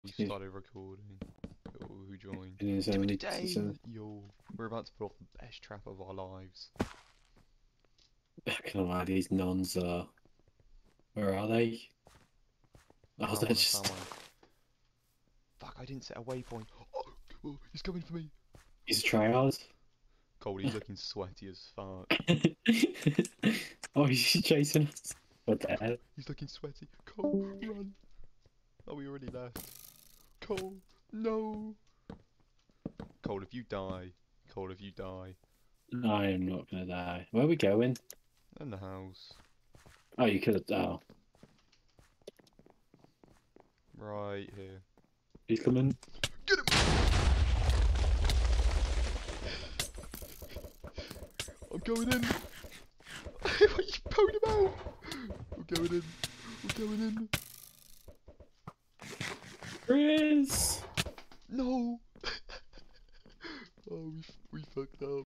We've started recording. Yo, who joined? It is Do it only again! Yo, we're about to put off the best trap of our lives. I can't lie, these nuns are. Where are they? Oh, Found they're one, I found just. one. Fuck, I didn't set a waypoint. Oh, he's coming for me. He's a tryhard. Cole, he's looking sweaty as fuck. Oh, he's chasing us. What the hell? He's looking sweaty. Cole, run. Oh, we already left. Cole, no. Cole, if you die. Cole, if you die. I am not gonna die. Where are we going? In the house. Oh, you could have. Oh, Right here. he's coming. Get him! I'm going in. You pwned him out. We're going in. We're going in. Chris! No! Oh, we fucked up.